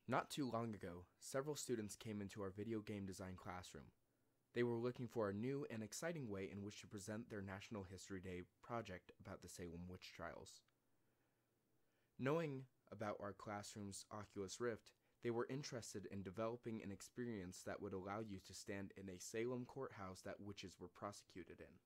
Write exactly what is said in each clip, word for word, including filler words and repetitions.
Not too long ago, several students came into our video game design classroom. They were looking for a new and exciting way in which to present their National History Day project about the Salem witch trials. Knowing about our classroom's Oculus Rift, they were interested in developing an experience that would allow you to stand in a Salem courthouse that witches were prosecuted in.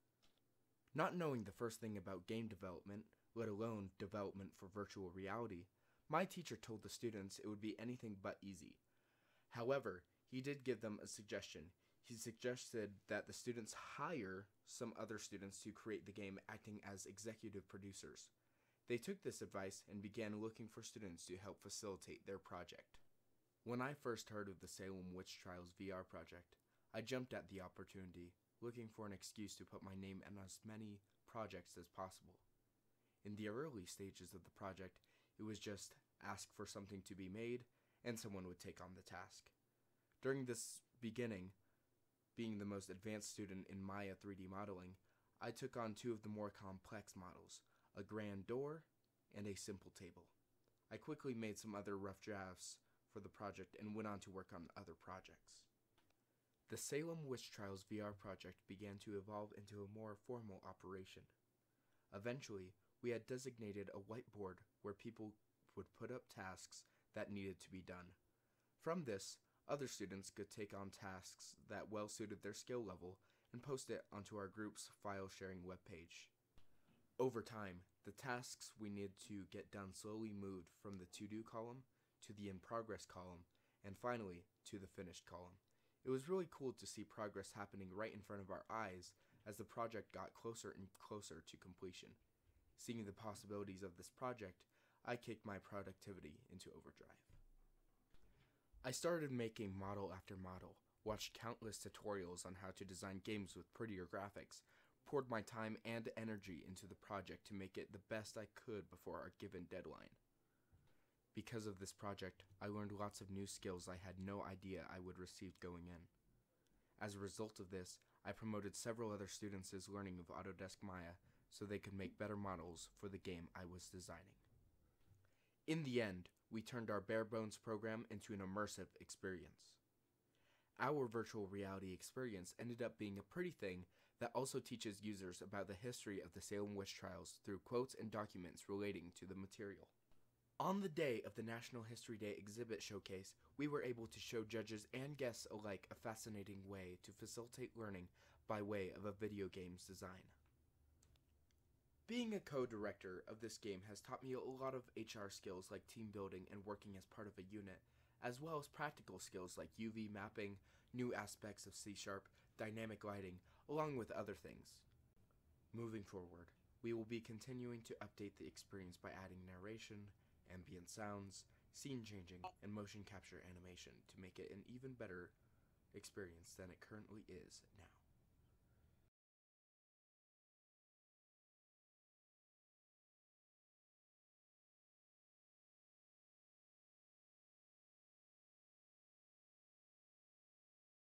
Not knowing the first thing about game development, let alone development for virtual reality, my teacher told the students it would be anything but easy. However, he did give them a suggestion. He suggested that the students hire some other students to create the game, acting as executive producers. They took this advice and began looking for students to help facilitate their project. When I first heard of the Salem Witch Trials V R project, I jumped at the opportunity, looking for an excuse to put my name in as many projects as possible. In the early stages of the project, it was just ask for something to be made, and someone would take on the task. During this beginning, being the most advanced student in Maya three D modeling, I took on two of the more complex models, a grand door and a simple table. I quickly made some other rough drafts for the project and went on to work on other projects. The Salem Witch Trials V R project began to evolve into a more formal operation. Eventually, we had designated a whiteboard where people would put up tasks that needed to be done. From this, other students could take on tasks that well suited their skill level and post it onto our group's file sharing webpage. Over time, the tasks we needed to get done slowly moved from the to-do column to the in progress column and finally to the finished column. It was really cool to see progress happening right in front of our eyes as the project got closer and closer to completion. Seeing the possibilities of this project, I kicked my productivity into overdrive. I started making model after model, watched countless tutorials on how to design games with prettier graphics, poured my time and energy into the project to make it the best I could before our given deadline. Because of this project, I learned lots of new skills I had no idea I would receive going in. As a result of this, I promoted several other students' learning of Autodesk Maya so they could make better models for the game I was designing. In the end, we turned our bare bones program into an immersive experience. Our virtual reality experience ended up being a pretty thing that also teaches users about the history of the Salem witch trials through quotes and documents relating to the material. On the day of the National History Day exhibit showcase, we were able to show judges and guests alike a fascinating way to facilitate learning by way of a video game's design. Being a co-director of this game has taught me a lot of H R skills like team building and working as part of a unit, as well as practical skills like U V mapping, new aspects of C Sharp, dynamic lighting, along with other things. Moving forward, we will be continuing to update the experience by adding narration, ambient sounds, scene changing, and motion capture animation to make it an even better experience than it currently is now.